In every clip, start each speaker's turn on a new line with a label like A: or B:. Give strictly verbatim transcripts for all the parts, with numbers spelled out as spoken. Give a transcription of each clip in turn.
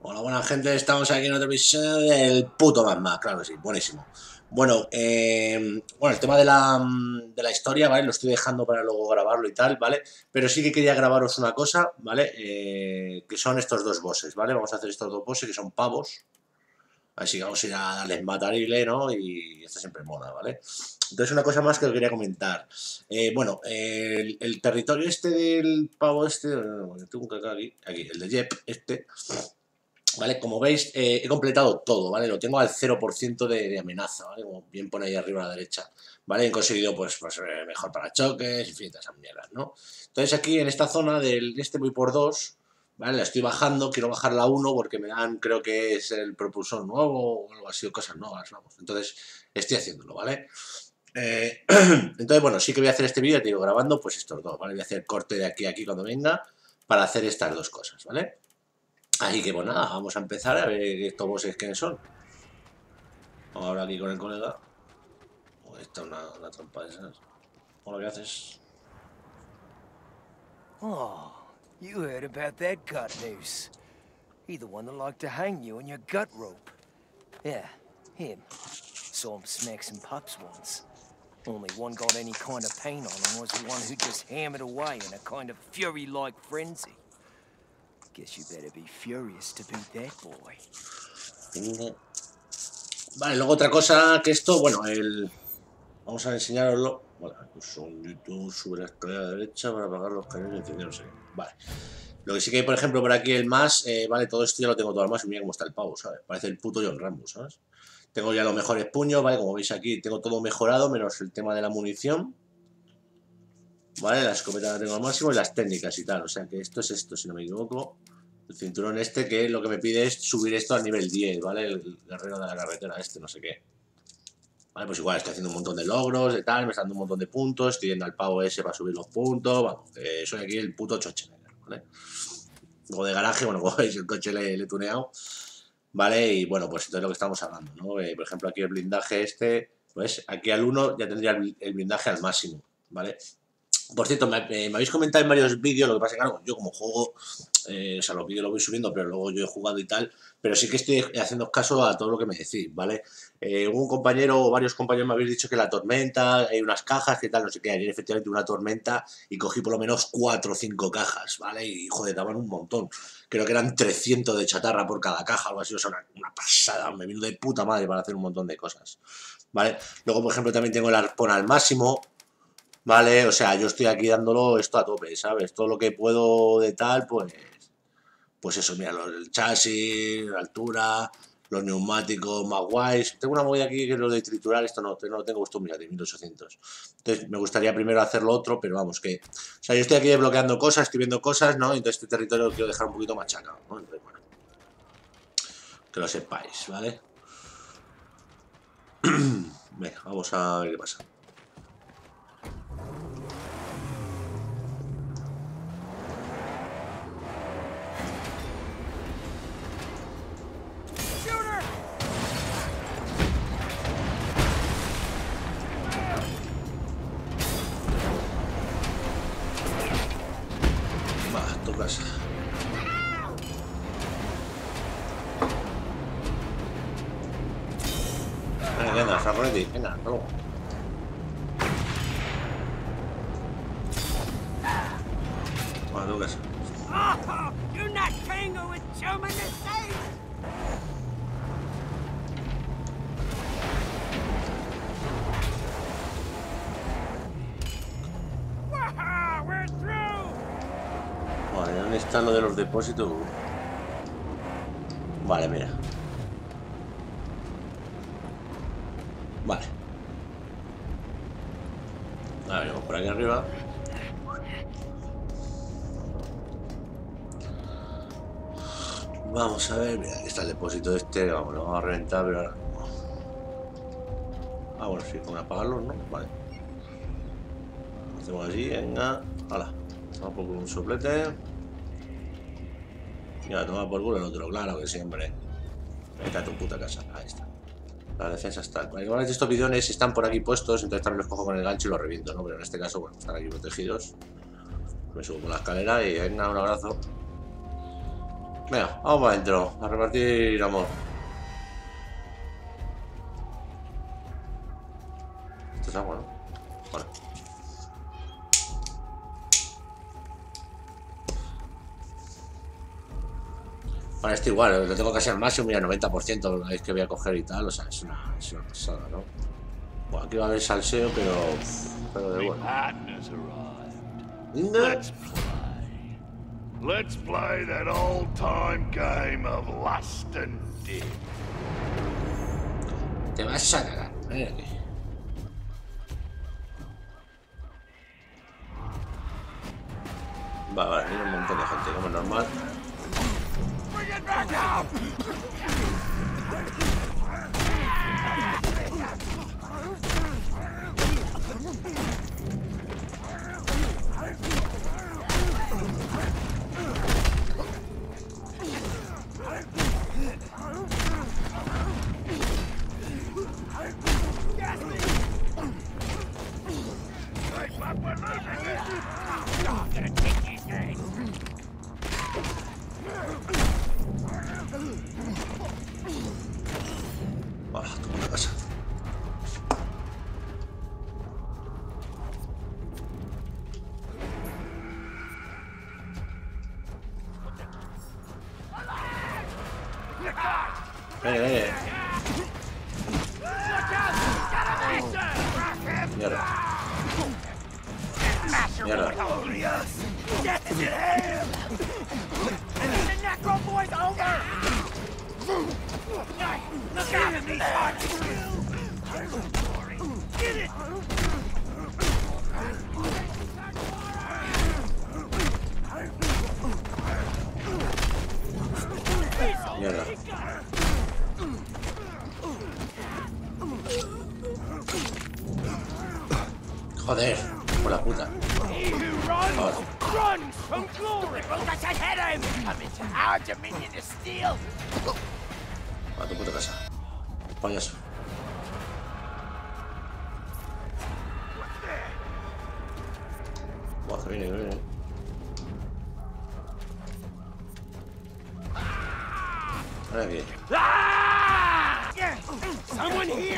A: Hola, buena gente, estamos aquí en otro episodio del puto Mad Max, claro que sí, buenísimo. Bueno, eh, bueno, el tema de la, de la historia, ¿vale? Lo estoy dejando para luego grabarlo y tal, ¿vale? Pero sí que quería grabaros una cosa, ¿vale? Eh, que son estos dos bosses, ¿vale? Vamos a hacer estos dos bosses que son pavos. Así que vamos a ir a darles matarile, ¿no? Y esto siempre mola, ¿vale? Entonces, una cosa más que os quería comentar. Eh, bueno, eh, el, el territorio este del pavo este, eh, tengo un caca aquí, aquí, el de Jep, este. ¿Vale? Como veis, eh, he completado todo, ¿vale? Lo tengo al cero por ciento de, de amenaza, ¿vale? Como bien pone ahí arriba a la derecha, ¿vale? He conseguido, pues, pues eh, mejor para choques, en fin, todas esas mierdas, ¿no? Entonces aquí, en esta zona del este voy por dos, ¿vale? La estoy bajando, quiero bajarla a uno porque me dan, creo que es el propulsor nuevo o algo así, o cosas nuevas, vamos. Entonces, estoy haciéndolo, ¿vale? Eh, entonces, bueno, sí que voy a hacer este vídeo, te digo, grabando, pues estos dos, ¿vale? Voy a hacer corte de aquí a aquí cuando venga para hacer estas dos cosas, ¿vale? Así que pues nada, vamos a empezar a ver estos bosses quiénes son. Vamos a hablar aquí con el colega. Oh, esta es una, una trampa de esas. Hola, ¿qué haces?
B: Oh, you heard about that gut noose. He the one that liked to hang you on your gut rope. Yeah, him. Saw him smack some pups once. Only one got any kind of pain on him was the one who just hammered away in a kind of fury-like frenzy. Guess you better be furious to beat that boy.
A: Vale, luego otra cosa que esto, bueno, el... Vamos a enseñaroslo. Vale, pues un YouTube, sube la escalera derecha para apagar los cañones y encender, no sé qué. Vale. Lo que sí que hay, por ejemplo, por aquí el más, eh, vale, todo esto ya lo tengo todo al más y mira cómo está el pavo, ¿sabes? Parece el puto John Rambo, ¿sabes? Tengo ya los mejores puños, ¿vale? Como veis aquí, tengo todo mejorado, menos el tema de la munición. ¿Vale? La escopeta la tengo al máximo y las técnicas y tal. O sea que esto es esto, si no me equivoco. El cinturón este que lo que me pide es subir esto al nivel diez, ¿vale? El guerrero de la carretera este, no sé qué. Vale, pues igual estoy haciendo un montón de logros, de tal, me está dando un montón de puntos, estoy yendo al pavo ese para subir los puntos, vamos, eh, soy aquí el puto Schwarzenegger, ¿vale? Luego de garaje, bueno, como veis, el coche le, le he tuneado, ¿vale? Y bueno, pues entonces lo que estamos hablando, ¿no? Eh, por ejemplo, aquí el blindaje este, pues aquí al uno ya tendría el, el blindaje al máximo, ¿vale? Por cierto, me, me, habéis comentado en varios vídeos, lo que pasa es que claro, yo como juego, eh, o sea, los vídeos los voy subiendo, pero luego yo he jugado y tal, pero sí que estoy haciendo caso a todo lo que me decís, ¿vale? Eh, un compañero o varios compañeros me habéis dicho que la tormenta, hay unas cajas, que tal, no sé qué, ayer efectivamente una tormenta y cogí por lo menos cuatro o cinco cajas, ¿vale? Y joder, daban un montón. Creo que eran trescientos de chatarra por cada caja, algo así, o sea, una, una pasada, me vino de puta madre para hacer un montón de cosas, ¿vale? Luego, por ejemplo, también tengo el arpón al máximo, ¿vale? O sea, yo estoy aquí dándolo esto a tope, ¿sabes? Todo lo que puedo de tal, pues... Pues eso, mira, el chasis, la altura, los neumáticos más guays. Tengo una movida aquí que es lo de triturar, esto no, no lo tengo puesto, mira, de mil ochocientos. Entonces, me gustaría primero hacer lo otro, pero vamos, que... O sea, yo estoy aquí desbloqueando cosas, estoy viendo cosas, ¿no? Entonces este territorio lo quiero dejar un poquito machacado, ¿no? Entonces, bueno, que lo sepáis, ¿vale? Venga, vamos a ver qué pasa. Casa. Venga, venga, Sarretti, venga, hasta luego. Vale, tu casa. Vale, ¿dónde está lo de los depósitos? Vale, mira. Vale. A ver, vamos por aquí arriba. Vamos a ver, mira, aquí está el depósito este, vamos, lo vamos a reventar, pero ahora... Ah, bueno, sí, con apagarlos, ¿no? Vale. Lo hacemos así, venga. Hala. Vamos por un soplete. Y ahora toma por culo el otro, claro que siempre. Vete a tu puta casa, ahí está. La defensa está. Igual estos bidones están por aquí puestos, entonces también los cojo con el gancho y los reviento, ¿no? Pero en este caso, bueno, están aquí protegidos. Me subo por la escalera y venga, un abrazo. Venga, vamos para adentro, a repartir amor. Esto es agua, ¿no? Vale. Vale, esto igual, lo tengo casi al máximo, mira, noventa por ciento la vez que voy a coger y tal, o sea, es una, es una pasada, ¿no? Bueno, aquí va a haber salseo, pero... pero de bueno.
C: Let's play. Let's play that old-time game of lust and dip.
A: Te vas a cagar, ven aquí. Vale, vale, viene un montón de gente, como es normal.
C: Bring it back up!
A: Buah, toma una casa. Ven, ven. Mierda. Mierda. Mierda. Joder, por la puta. Ahora.
D: Runs from glory! Focus ahead of him! Come into our dominion to steal!
A: A tu puta casa. Payaso. Buah, que viene, que viene. Ahora aquí.
D: Ah! Someone here!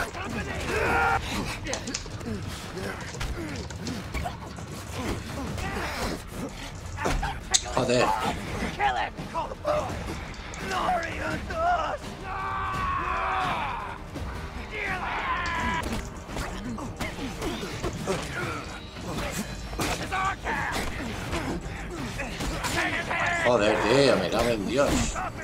A: Joder.
D: Kill him! Call the boy! Glory unto us!
A: Joder, tío, me cago en Dios.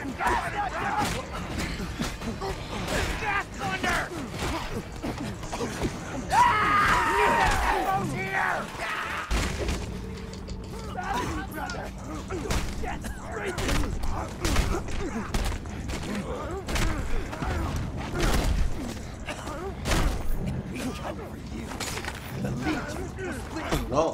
A: No.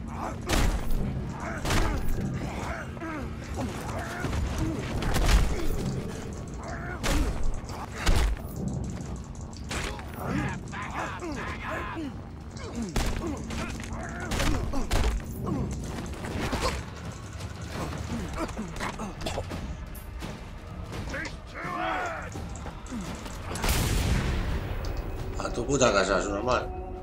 A: A tu puta casa, es normal.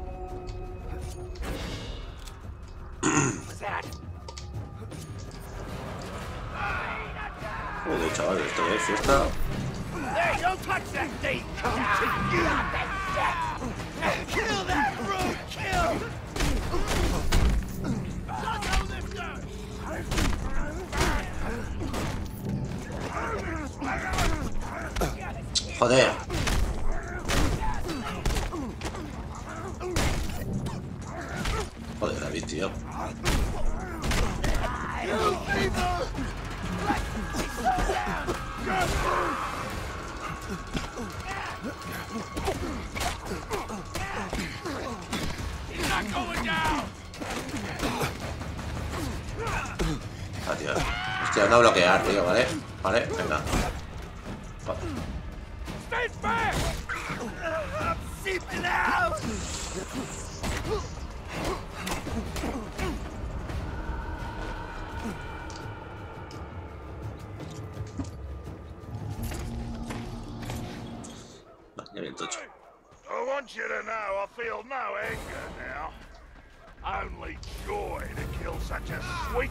A: Joder, chaval, esto es fiesta.
D: Hey, don't touch that thing! Come to you! Kill that road! Kill!
A: Joder. Joder, David, tío. Ah, tío. Estoy dando a bloquear, tío, ¿vale? Vale, venga. Vale.
D: Stay back! I'm seeping out!
A: Ya bien tocho.
C: I want you to know I feel no anger now. Only joy to kill such a sweet.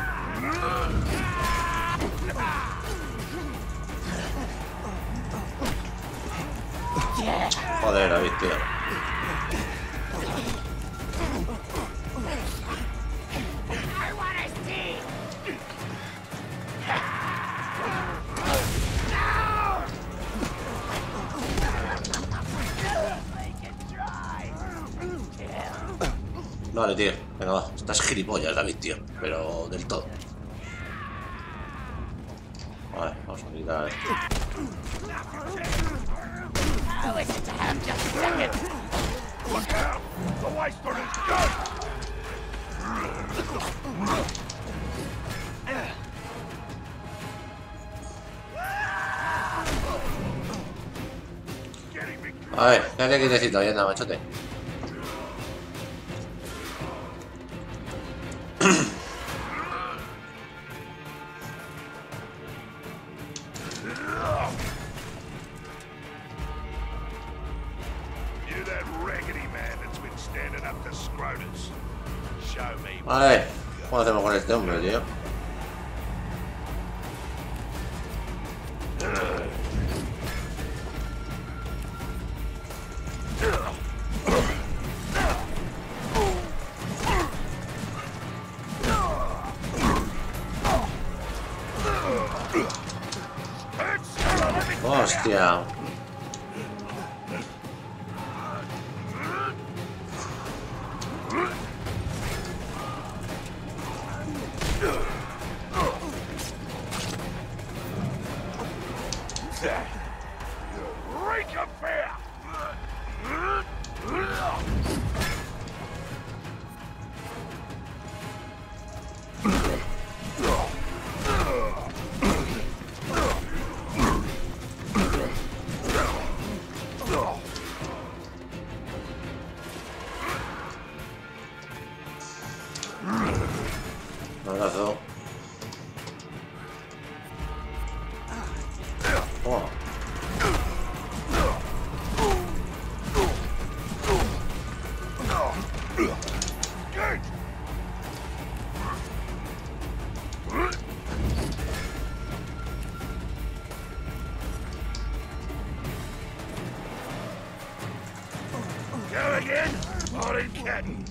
A: Joder, David, tío.
D: I wanna see.
A: Vale, tío. Venga, va. Estás gilipollas, David, tío. Pero del todo. Vale, vamos a quitar esto.
D: Oh, listen to him just a second.
C: Look out! The waster is good! Getting me.
A: A ver, quédate quietecito, ya anda, machote.
C: You that raggedy man that's been standing up to Scrotus. Show me.
A: A ver, ¿cómo hacemos con este hombre, tío? Hostia.
C: Reek of fear!
A: Un abrazo. Oh.
C: Good! Go again? Morning, Captain.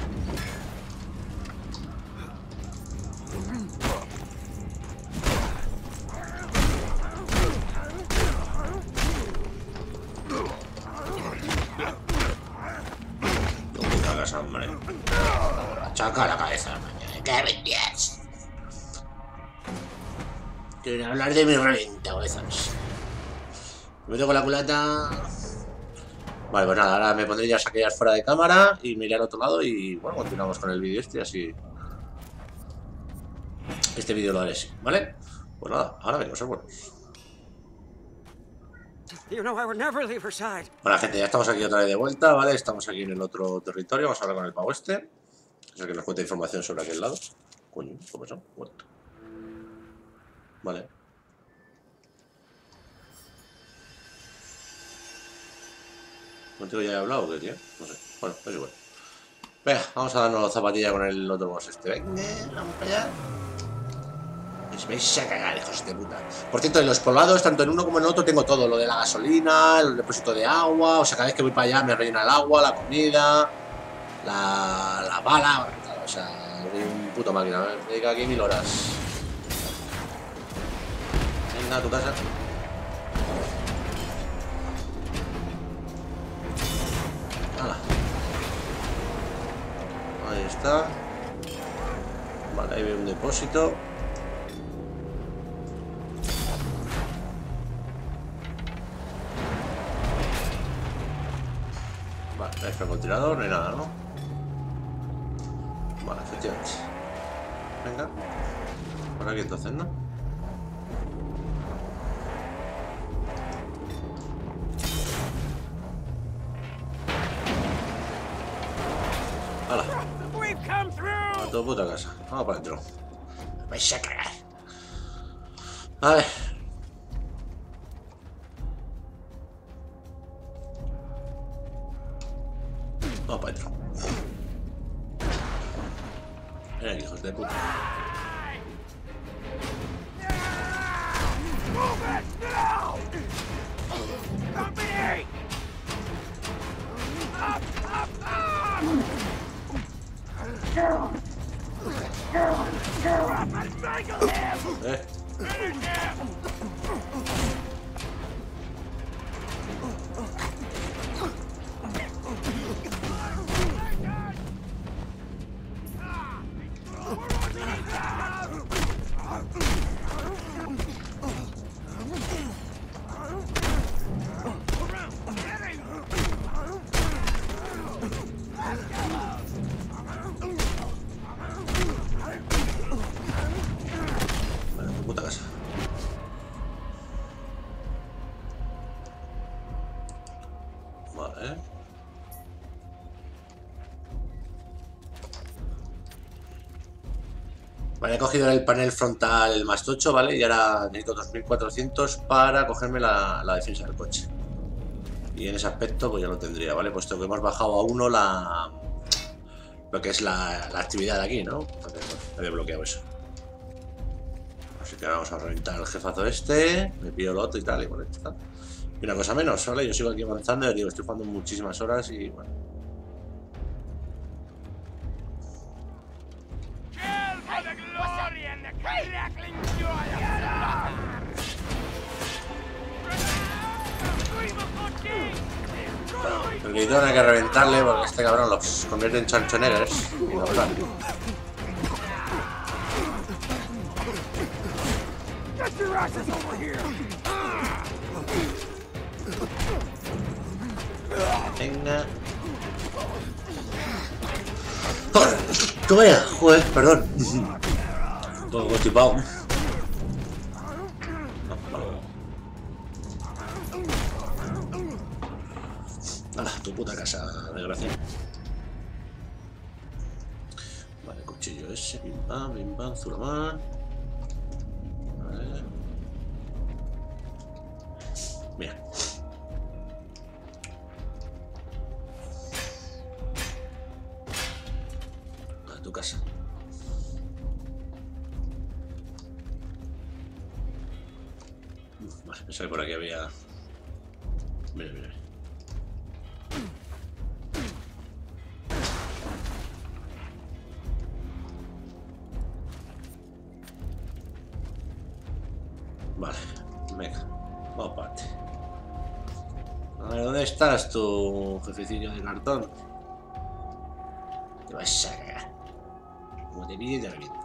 A: No me cagas, hombre. Chaca la cabeza, mañana. ¡Qué benditas! Quieren hablar de mi reventa, cabezas. Me meto con la culata. Vale, pues nada, ahora me pondré ya aquellas fuera de cámara y me iré al otro lado y bueno, continuamos con el vídeo este, así. Este vídeo lo haré así, ¿vale? Pues nada, ahora vengo a ser buenos.
E: You know I would never leave her side.
A: Bueno, gente, ya estamos aquí otra vez de vuelta, ¿vale? Estamos aquí en el otro territorio, vamos a hablar con el pavo este. Es el que nos cuenta información sobre aquel lado. Coño, ¿cómo es eso? Muerto. Vale. ¿Contigo ya he hablado o qué, tío? No sé. Bueno, es igual. Venga, vamos a darnos zapatilla con el otro boss este. Venga, vamos para allá. Os vais a cagar, hijos de puta. Por cierto, en los poblados, tanto en uno como en el otro, tengo todo. Lo de la gasolina, el depósito de agua. O sea, cada vez que voy para allá me rellena el agua, la comida, la, la bala. O sea, soy un puto máquina. Me dedico aquí mil horas. Venga, a tu casa. Hala. Ahí está. Vale, ahí veo un depósito. Vale, hay francotirador, no hay nada, ¿no? Vale, efectivamente. Venga. Por aquí entonces, ¿no? ¡Hala!
D: We've come through.
A: A tu puta casa. Vamos para adentro. Vais a cagar. A ver. Vamos para adentro. Ven aquí, hijos de puta. Eh. Vale, tu puta casa. Vale. Vale, he cogido el panel frontal más tocho, ¿vale? Y ahora necesito dos mil cuatrocientos para cogerme la, la defensa del coche. Y en ese aspecto pues ya lo tendría, ¿vale? Puesto que hemos bajado a uno la... lo que es la, la actividad de aquí, ¿no? Entonces, bueno, había bloqueado eso. Así que ahora vamos a reventar al jefazo este. Me pillo lo otro y tal, y bueno, está. Y una cosa menos, ¿vale? Yo sigo aquí avanzando, digo, estoy jugando muchísimas horas y bueno. El gritón hay que reventarle porque este cabrón los convierte en chanchoneres. Y no plan. Venga. ¡Joder! ¡Que vaya! Joder, perdón. Un poco constipado. No, vale. ¡Hala! Tu puta casa, desgracia. Vale, cuchillo ese. Bim bam, bim bam, Zulaman. Vale. Mira. A tu casa. Vale, pensaba que por aquí había... Mira, mira. Vale, venga, vamos parte. A ver, ¿dónde estás tu jefecillo de cartón? Te vas a cagar. Como te pide, te reviento.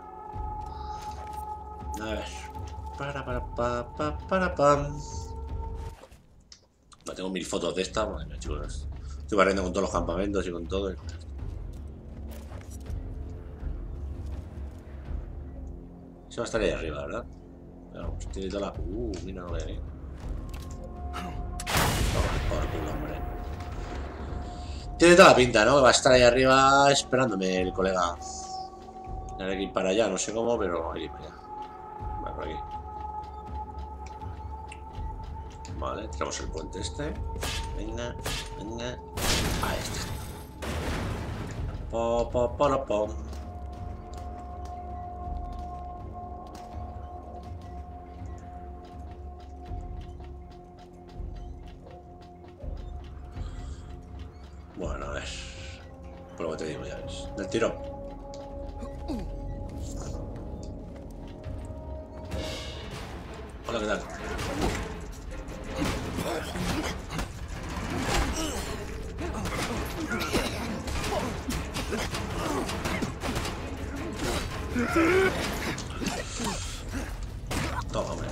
A: A ver. Para, para, pa, pa, para, pam. No tengo mil fotos de esta, madre mía, chicos. Estoy barriendo con todos los campamentos y con todo. Se va a estar ahí arriba, ¿verdad? Vamos, tiene toda la... Uh, mira, no voy a venir. Toma, por culo, hombre. Tiene toda la pinta, ¿no? Va a estar ahí arriba esperándome el colega. Hay que ir para allá, no sé cómo, pero hay que ir para allá. Vale, por aquí. Vale, tenemos el puente este. Venga, venga. Ahí está. Po, po, po, po. Bueno, a ver. Por lo que te digo, ya ves. Del tirón. Hola, ¿qué tal? Toma, hombre.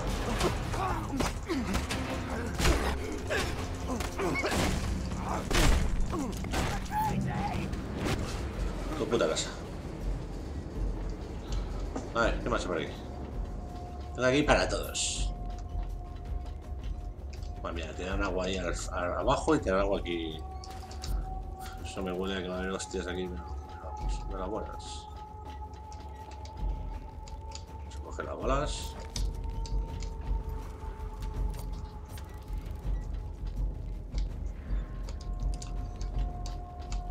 A: Tu puta casa. A ver, ¿qué más hay por aquí? Tengo aquí para todos. Bueno, mira, tienen agua ahí al, al, abajo y tienen agua aquí. Eso me huele a que va a haber hostias aquí, pero vamos, de las buenas. Vamos a coger las bolas.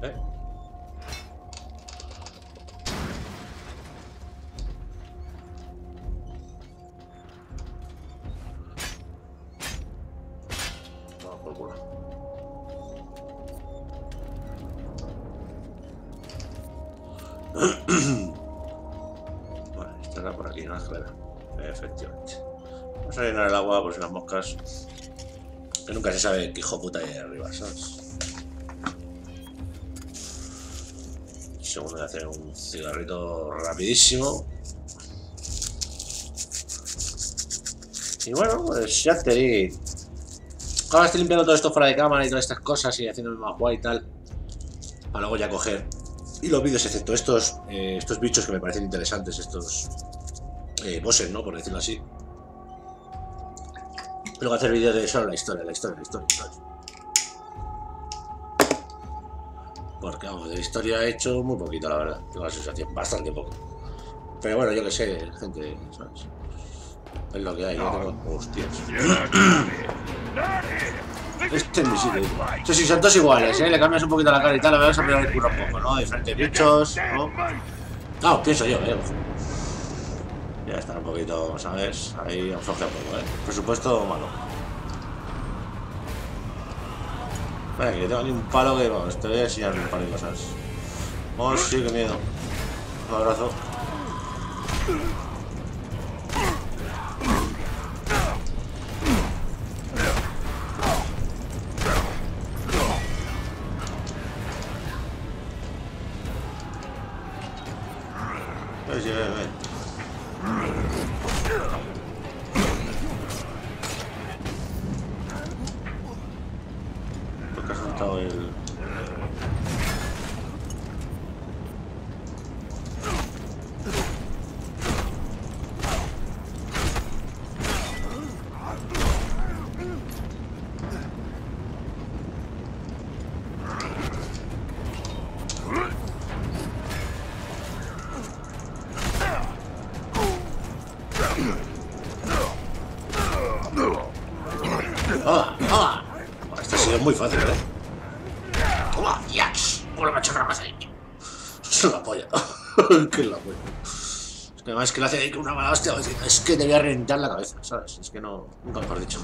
A: ¿Eh? Vamos por culo. Vale, estará por aquí, ¿no? Escalera. Efectivamente. Vamos a llenar el agua por si las moscas. Que nunca se sabe qué hijo puta hay ahí arriba, ¿sabes? Segundo de hacer un cigarrito rapidísimo. Y bueno, pues ya te di. Ahora estoy limpiando todo esto fuera de cámara y todas estas cosas y haciéndome más guay y tal. Para luego ya coger. Y los vídeos, excepto estos, eh, estos bichos que me parecen interesantes, estos eh, bosses, ¿no? Por decirlo así. Luego hacer vídeos de solo la historia, la historia, la historia, la historia. Porque vamos, de historia he hecho muy poquito, la verdad. Tengo la sensación, bastante poco. Pero bueno, yo que sé, gente, ¿sabes? Es lo que hay, yo tengo... Hostias. Este es invisible. Sí, sí, son todos iguales, ¿eh? Le cambias un poquito la cara y tal, le vas a mirar el culo un poco, ¿no? Diferentes bichos, ¿no? No, pienso yo, ¿eh? Ya está un poquito, ¿sabes? Ahí afloja un poco, ¿eh? Presupuesto malo. Venga, que tengo aquí un palo que, vamos, te voy a enseñar un par de cosas. Oh, sí, qué miedo. Un abrazo. Pues ya, ven. Porque ha soltado el... ¡Ah! ¡Ah! Esto ha sido muy fácil, ¿eh? ¡Toma! ¡Yes! ¡Hola, macho, más ahí! Es la polla. ¿Qué es la polla? Es que además es que le hace ahí una mala hostia. Es que te voy a reventar la cabeza, ¿sabes? Es que no... Nunca mejor dicho.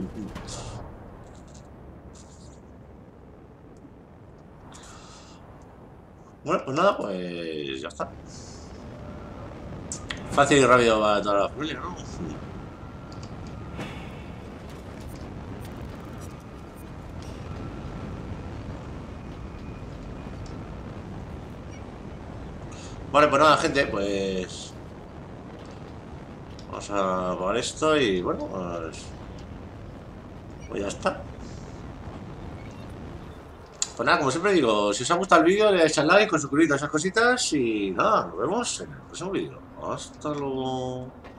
A: Bueno, pues nada, pues ya está. Fácil y rápido para toda la familia, ¿no? Vale, pues nada, gente, pues... Vamos a apagar esto y bueno, pues... Pues ya está. Pues nada, como siempre digo, si os ha gustado el vídeo, le dais al like, suscribiros a esas cositas y nada, nos vemos en el próximo vídeo. Hasta luego.